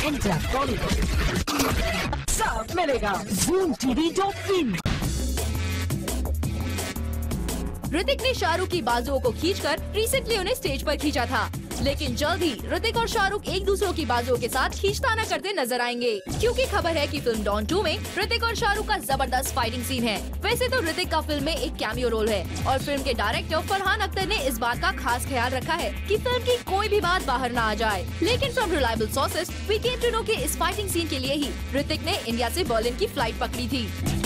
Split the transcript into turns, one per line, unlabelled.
Enter Bollywood। सब मिलेगा ZoomTV.in।
Hrithik ने शाहरुख की बाजुओं को खींचकर रिसेंटली उन्हें स्टेज पर खींचा था, लेकिन जल्द ही ऋतिक और शाहरुख एक दूसरों की बाजुओं के साथ खींचताना करते नजर आएंगे, क्योंकि खबर है कि फिल्म डॉन 2 में ऋतिक और शाहरुख का जबरदस्त फाइटिंग सीन है। वैसे तो ऋतिक का फिल्म में एक कैमियो रोल है और फिल्म के डायरेक्टर फरहान अख्तर ने इस बात का खास ख्याल रखा है कि फिल्म की कोई भी बात बाहर न आ जाए। लेकिन from reliable sources we came to know कि इस फाइटिंग सीन के लिए ही ऋतिक ने इंडिया से बर्लिन की फ्लाइट पकड़ी थी।